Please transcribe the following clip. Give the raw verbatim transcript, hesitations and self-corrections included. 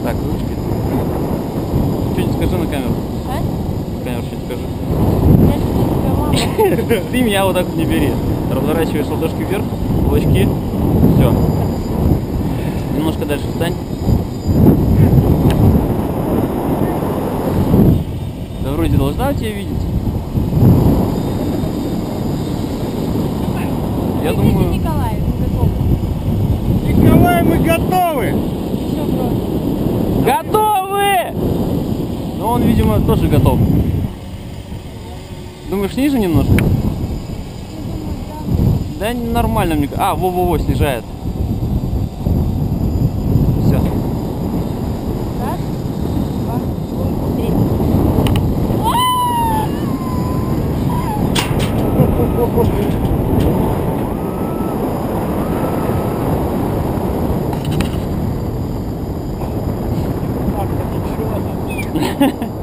Так, ручки. Что-нибудь скажи на камеру. А? На камеру что-нибудь скажи. Я люблю тебя, мама. Ты меня вот так вот не бери. Разворачиваешь ладошки вверх, кулачки. Все. Немножко дальше встань. Да вроде должна тебя видеть. Я Игорь думаю... Николай, мы готовы. Николай, мы готовы! Все, бро. Готовы! Но он, видимо, тоже готов. Думаешь, ниже немножко? Да нормально мне. А, во-во-во, снижает. Все. Раз, два, три. Так-то ничего.